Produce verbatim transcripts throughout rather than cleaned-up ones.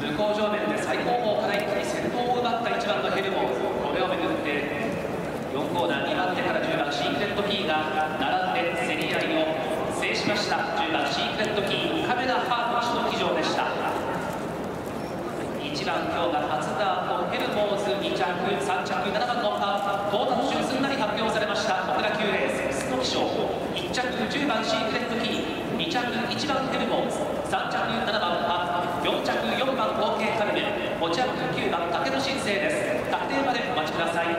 向上面で最高峰から一気に先頭を奪ったいちばんのヘルモンズ、これをめぐってよんコーナーにばん手からじゅうばんシークレットキーが並んで競り合いを制しました。じゅうばんシークレットキー、カメラハート騎乗でした。いちばん今日が初ダートヘルモーズ、に着さん着ななばんのパー到達順すんなり発表されました。小倉きゅうレーススノ騎乗、いち着じゅうばんシークレットキー、に着いちばんヘルモーズ、さん着ななばんパー、よん着よんばん合計カルメン、ご着きゅうばん武野新生です。確定までお待ちください。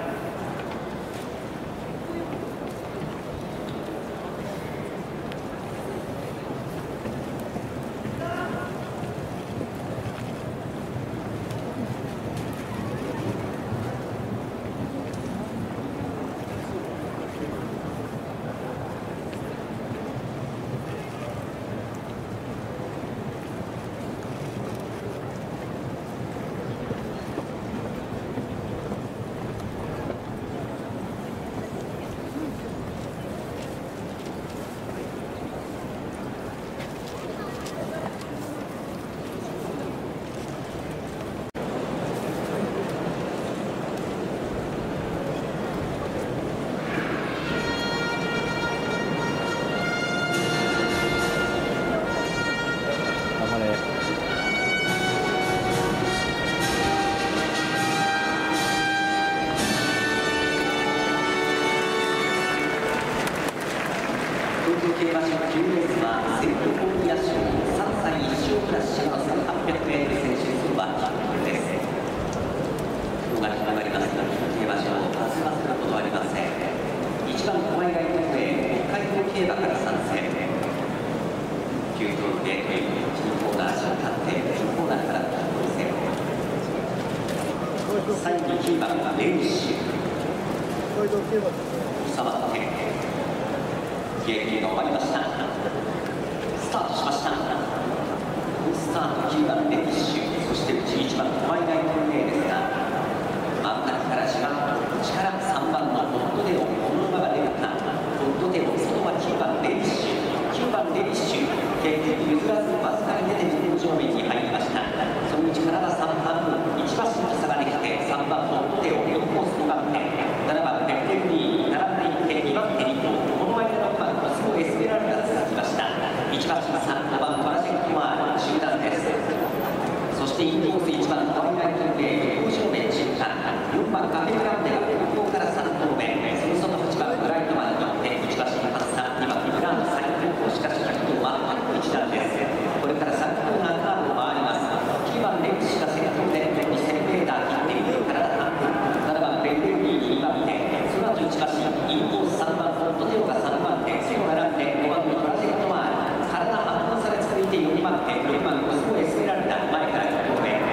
競馬場きゅうレースはセントポーリア賞さんさい一生クラスのせんはっぴゃくメートル選手数はひゃくです。今日が決まります競馬場始まることはありません。いちばん小前が特営北海道競馬から参戦、きゅう頭でいちコーナー足を立っていちコーナーからきゅう戦、最後にきゅうばんがレイシュ収まってゲームが終わりました。スタートしました。スタートきゅうばんレイシュ、そしてじゅういちばん小前が特営ですが、真ん中からじわっと内からさんばんのホットデオ、この馬が出るか、ホットデオ、外はきゅうばんレイシュ、きゅうばんレイシュ、結局譲らずわずかに出て向上面に入りました。その内からはさんばんいち馬身の差ができて、さんばんホットデオ、よんコースにばん手、ななばんペッテルリー、並んでいってにばん手にこの間ろくばんコスモエスペラルが続きました。いち馬身さん、ごばんパラジェクトマール集団です。そしてインコースいちばんトワイライトレイ向上面中間、よんばんカフェランデが後方からさん頭目、その外はちばんブライトマンにいっていち馬身発散、にばんブランド最後方、しかしひゃく頭は一段です。これからさんコーナーカーブを回ります。きゅうばんレイシュが先頭でにせんメーター切っている体半分、ななばんベンデルリーにばん手、その後いち馬身インコースさんばんホットデオがさんばん手、次を並んでごばんのプラジェクトマール、体半分差で続いてよんばん手、ろくばんコスモエスペラルダ前からいっ頭目、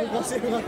かしてるなって。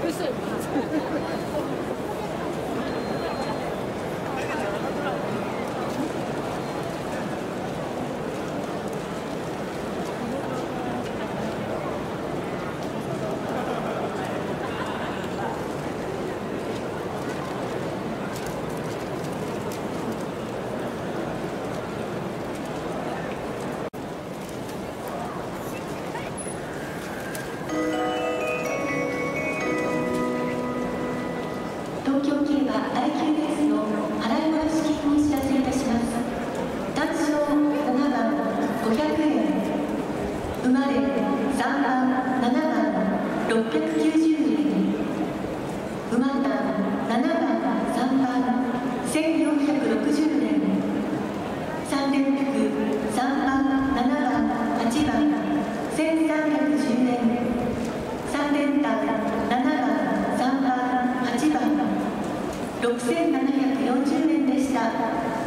東京競馬だいきゅうレースの払い戻し金をお知らせいたします。単勝ななばんごひゃくえん、生まれさんばんななばんろっぴゃくきゅうじゅうえん、馬単ななばんさんばんせんよんひゃくろくじゅうえん、さん連複さんばんななばんはちばんせんさんびゃくじゅうえん、さん連単ななばんさんばんはちばんろくせんななひゃくよんじゅうえんでした。